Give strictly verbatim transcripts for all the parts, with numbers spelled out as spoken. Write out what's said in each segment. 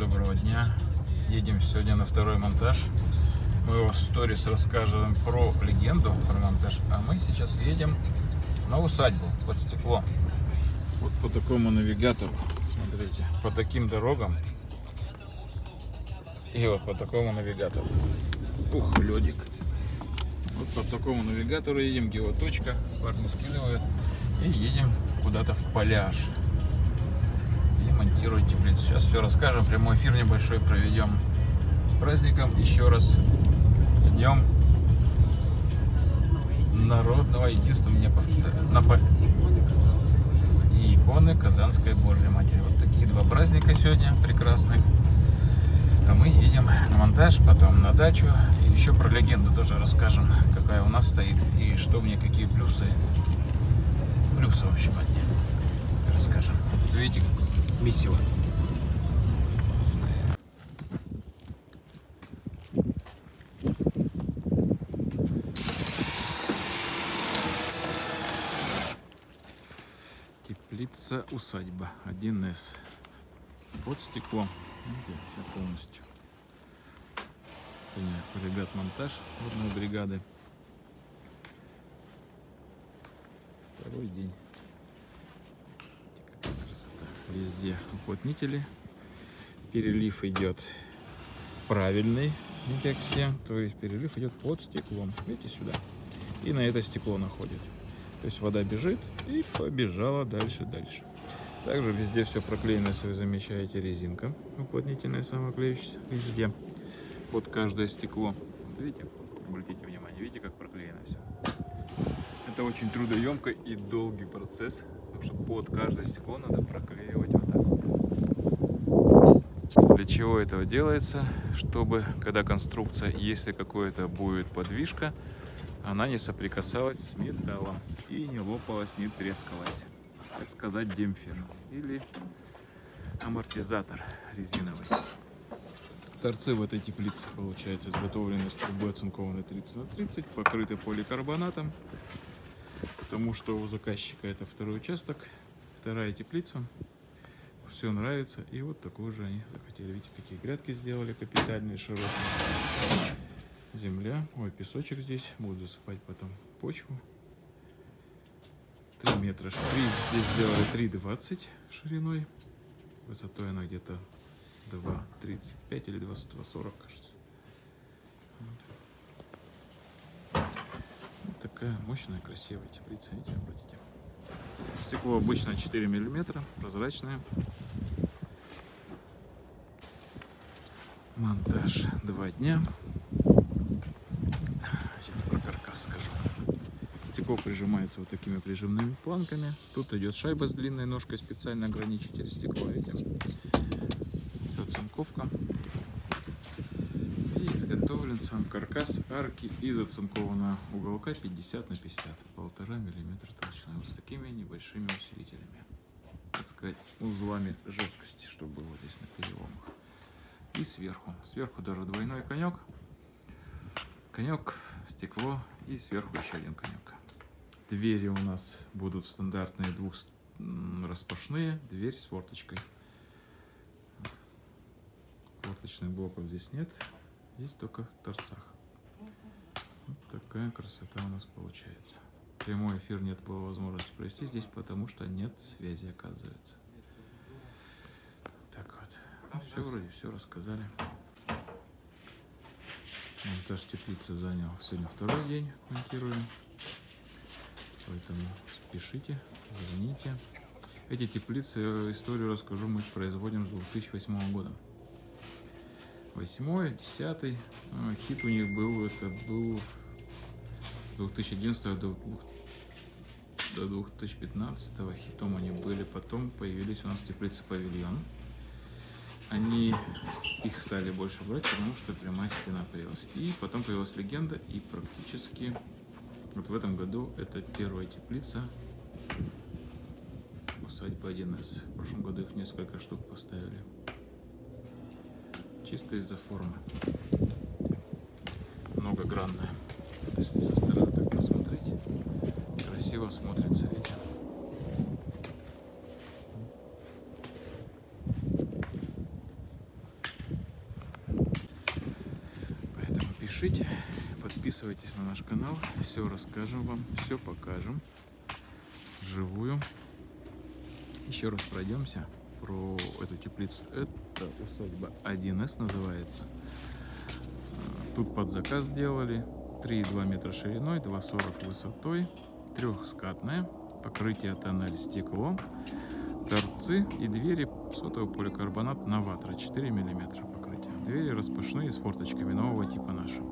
доброго дня. Едем сегодня на второй монтаж. Мы в сторис расскажем про легенду, про монтаж. А мы сейчас едем на усадьбу под стекло. Вот по такому навигатору. Смотрите, по таким дорогам. И вот по такому навигатору. Ух, ледик. Вот по такому навигатору едем, геоточка. Парни скидывают. И едем куда-то в пляж. И монтируем теплицу. Сейчас все расскажем. Прямой эфир небольшой проведем. С праздником еще раз. С днем народного единства мне на и иконы Казанской Божьей Матери. Вот такие два праздника сегодня прекрасных. А мы едем на монтаж, потом на дачу. И еще про легенду тоже расскажем, какая у нас стоит. И что мне, какие плюсы. Плюсы, в общем, одни. Расскажем. Видите, месиво. Теплица усадьба один эс. Под стеклом. Видите, все полностью. У ребят монтаж одной бригады. Второй день. Какая красота. Везде уплотнители. Перелив идет правильный, не как все. То есть перелив идет под стеклом. Видите, сюда. И на это стекло находит. То есть вода бежит и побежала дальше, дальше. Также везде все проклеено, если вы замечаете, резинка уплотнительная, самоклеющаяся везде. Под каждое стекло. Видите? Обратите внимание, видите, как проклеено все. Это очень трудоемкий и долгий процесс, потому что под каждое стекло надо проклеивать вот так вот. Для чего этого делается? Чтобы, когда конструкция, если какое-то будет подвижка, она не соприкасалась с металлом и не лопалась, не трескалась. Так сказать, демпфер или амортизатор резиновый. Торцы в этой теплице, получается, изготовлены с трубой оцинкованной тридцать на тридцать, покрыты поликарбонатом, потому что у заказчика это второй участок, вторая теплица. Все нравится, и вот такую же они захотели. Видите, какие грядки сделали капитальные, широкие. Земля, ой, песочек здесь, буду засыпать потом почву. три метра, три, здесь сделали три двадцать шириной, высотой она где-то два тридцать пять или два сорок, кажется. Вот. Вот такая мощная, красивая теплица, видите, обратите. Стекло обычно четыре миллиметра, прозрачное. Монтаж два дня. Сейчас про каркас скажу. Стекло прижимается вот такими прижимными планками. Тут идет шайба с длинной ножкой, специально ограничитель стекла. Видите? Оцинковка. И изготовлен сам каркас арки из оцинкованного уголка пятьдесят на пятьдесят. Полтора миллиметра толщиной. Вот с такими небольшими усилителями. Так сказать, узлами жесткости, чтобы было здесь на переломах. И сверху. Сверху даже двойной конек. Конек, стекло и сверху еще один конек. Двери у нас будут стандартные двух распашные. Дверь с форточкой. Форточных блоков здесь нет. Здесь только в торцах. Вот такая красота у нас получается. Прямой эфир нет было возможности провести здесь, потому что нет связи, оказывается. Так вот. Ну, все вроде все рассказали. Монтаж теплицы занял сегодня второй день. Монтируем. Поэтому спешите, звоните. Эти теплицы, историю расскажу, мы производим с две тысячи восьмого года. Восьмой, десятый. Хит у них был, это был с две тысячи одиннадцатого до две тысячи пятнадцатого. Хитом они были. Потом появились у нас теплицы павильон. Они их стали больше брать, потому что прямая стена появилась. И потом появилась легенда, и практически вот в этом году это первая теплица усадьба один эс. В прошлом году их несколько штук поставили. Чисто из-за формы. Многогранная. Если со стороны так посмотреть, красиво смотрится, видите. пишите, подписывайтесь на наш канал, все расскажем вам, все покажем вживую. Еще раз пройдемся про эту теплицу. Это усадьба один эс называется. Тут под заказ делали. три и два метра шириной, два сорок высотой, трехскатная, покрытие тоннель стекло, торцы и двери сотовый поликарбонат новатра, четыре миллиметра покрытия. Двери распашные с форточками нового типа нашего.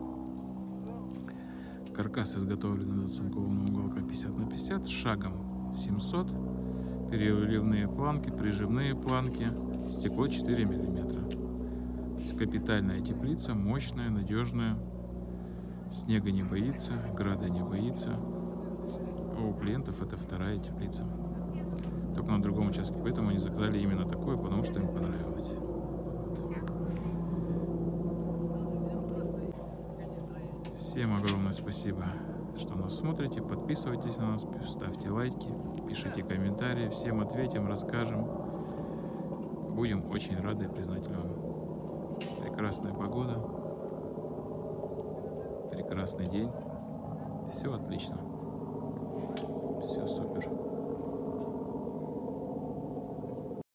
Каркас изготовлен из оцинкованного уголка пятьдесят на пятьдесят, шагом семьсот, переливные планки, прижимные планки, стекло четыре миллиметра. Капитальная теплица, мощная, надежная, снега не боится, града не боится. А у клиентов это вторая теплица, только на другом участке, поэтому они заказали именно такую, потому что им понравилось. Всем огромное спасибо, что нас смотрите, подписывайтесь на нас, ставьте лайки, пишите комментарии, всем ответим, расскажем, будем очень рады и признательны вам. Прекрасная погода, прекрасный день, все отлично, все супер.